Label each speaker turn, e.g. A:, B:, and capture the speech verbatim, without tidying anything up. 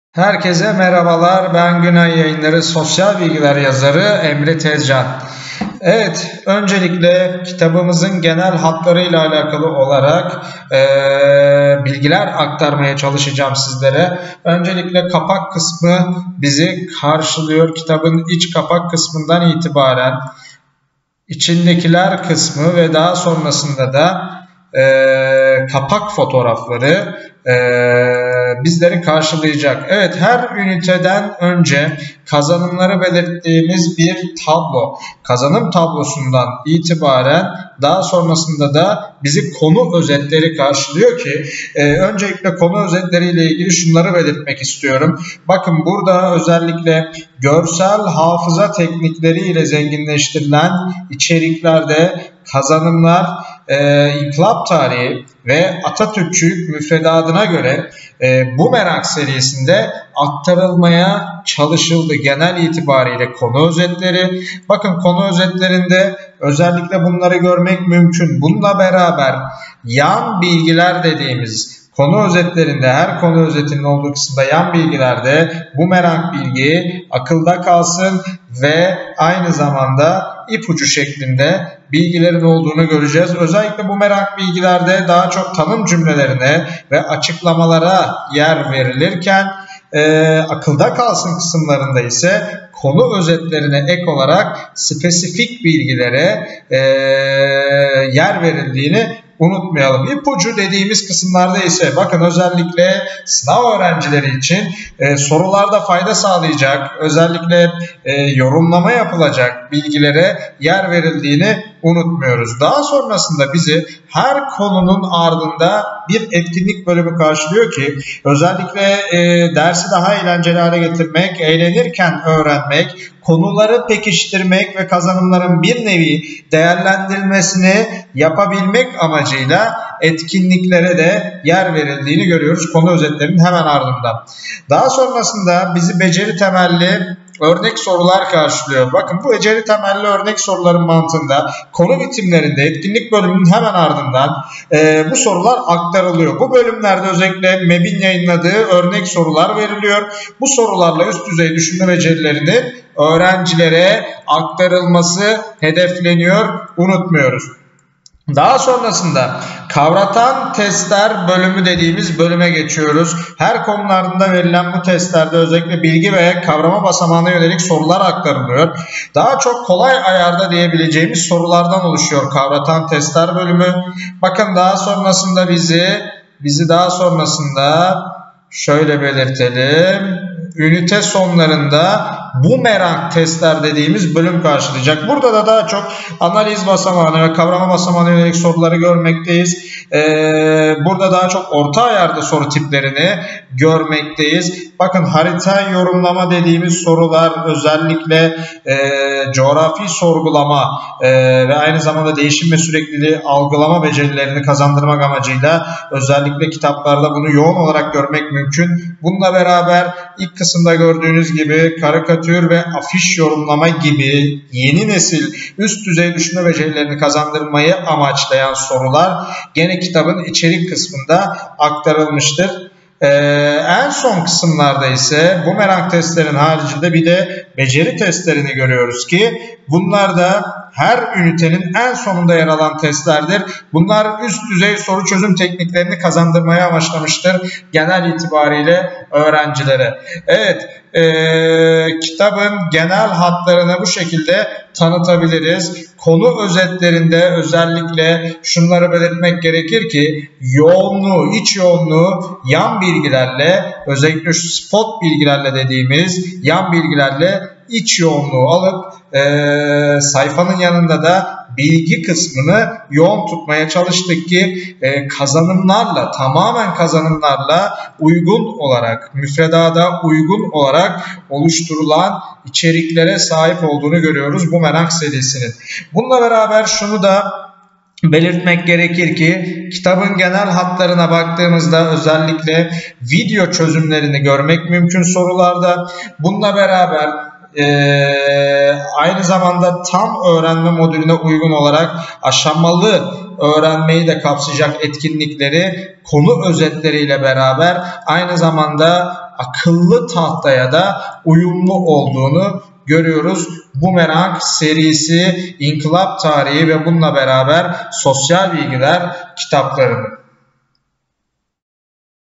A: Herkese merhabalar. Ben Günay Yayınları Sosyal Bilgiler yazarı Emre Tezcan. Evet, öncelikle kitabımızın genel hatlarıyla alakalı olarak e, bilgiler aktarmaya çalışacağım sizlere. Öncelikle kapak kısmı bizi karşılıyor. Kitabın iç kapak kısmından itibaren içindekiler kısmı ve daha sonrasında da e, kapak fotoğrafları e, bizleri karşılayacak. Evet, her üniteden önce kazanımları belirttiğimiz bir tablo. Kazanım tablosundan itibaren daha sonrasında da bizi konu özetleri karşılıyor ki e, öncelikle konu özetleriyle ilgili şunları belirtmek istiyorum. Bakın, burada özellikle görsel hafıza teknikleriyle zenginleştirilen içeriklerde kazanımlar, e, İnkılap tarihi ve Atatürkçülük müfredatına göre e, bu merak serisinde aktarılmaya çalışıldı. Genel itibariyle konu özetleri. Bakın, konu özetlerinde özellikle bunları görmek mümkün. Bununla beraber yan bilgiler dediğimiz konu özetlerinde, her konu özetinin olduğu kısımda yan bilgilerde bu merak bilgi akılda kalsın ve aynı zamanda ipucu şeklinde bilgilerin olduğunu göreceğiz. Özellikle bu merak bilgilerde daha çok tanım cümlelerine ve açıklamalara yer verilirken e, akılda kalsın kısımlarında ise konu özetlerine ek olarak spesifik bilgilere e, yer verildiğini unutmayalım. İpucu dediğimiz kısımlarda ise bakın, özellikle sınav öğrencileri için e, sorularda fayda sağlayacak, özellikle e, yorumlama yapılacak bilgilere yer verildiğini unutmuyoruz. Daha sonrasında bizi her konunun ardında bir etkinlik bölümü karşılıyor ki özellikle e, dersi daha eğlenceli hale getirmek, eğlenirken öğrenmek, konuları pekiştirmek ve kazanımların bir nevi değerlendirilmesini yapabilmek amacıyla etkinliklere de yer verildiğini görüyoruz konu özetlerinin hemen ardından. Daha sonrasında bizi beceri temelli örnek sorular karşılıyor. Bakın, bu beceri temelli örnek soruların mantığında konu bitimlerinde etkinlik bölümünün hemen ardından e, bu sorular aktarılıyor. Bu bölümlerde özellikle M E B'in yayınladığı örnek sorular veriliyor. Bu sorularla üst düzey düşünme becerilerinin öğrencilere aktarılması hedefleniyor. Unutmuyoruz. Daha sonrasında kavratan testler bölümü dediğimiz bölüme geçiyoruz. Her konularında verilen bu testlerde özellikle bilgi ve kavrama basamağına yönelik sorular aktarılıyor. Daha çok kolay ayarda diyebileceğimiz sorulardan oluşuyor kavratan testler bölümü. Bakın, daha sonrasında bizi bizi daha sonrasında şöyle belirtelim. Ünite sonlarında bu merak testler dediğimiz bölüm karşılayacak. Burada da daha çok analiz basamağına ve kavrama basamağına yönelik soruları görmekteyiz. Ee, burada daha çok orta ayarda soru tiplerini görmekteyiz. Bakın, harita yorumlama dediğimiz sorular özellikle e, coğrafi sorgulama e, ve aynı zamanda değişim ve sürekliliği algılama becerilerini kazandırmak amacıyla özellikle kitaplarda bunu yoğun olarak görmek mümkün. Bununla beraber ilk kısımda gördüğünüz gibi karikatür ve afiş yorumlama gibi yeni nesil üst düzey düşünme becerilerini kazandırmayı amaçlayan sorular gene kitabın içerik kısmında aktarılmıştır. Ee, en son kısımlarda ise bu merak testlerin haricinde bir de beceri testlerini görüyoruz ki bunlar da her ünitenin en sonunda yer alan testlerdir. Bunlar üst düzey soru çözüm tekniklerini kazandırmaya amaçlamıştır genel itibariyle öğrencilere. Evet, e, kitabın genel hatlarını bu şekilde tanıtabiliriz. Konu özetlerinde özellikle şunları belirtmek gerekir ki yoğunluğu, iç yoğunluğu yan bilgilerle, özellikle şu spot bilgilerle dediğimiz yan bilgilerle iç yoğunluğu alıp e, sayfanın yanında da bilgi kısmını yoğun tutmaya çalıştık ki e, kazanımlarla, tamamen kazanımlarla uygun olarak, müfredata uygun olarak oluşturulan içeriklere sahip olduğunu görüyoruz bu merak serisinin. Bununla beraber şunu da belirtmek gerekir ki kitabın genel hatlarına baktığımızda özellikle video çözümlerini görmek mümkün sorularda. Bununla beraber Ee, aynı zamanda tam öğrenme modülüne uygun olarak aşamalı öğrenmeyi de kapsayacak etkinlikleri konu özetleriyle beraber aynı zamanda akıllı tahtaya da uyumlu olduğunu görüyoruz. Bumerang serisi, İnkılap Tarihi ve bununla beraber Sosyal Bilgiler kitaplarının.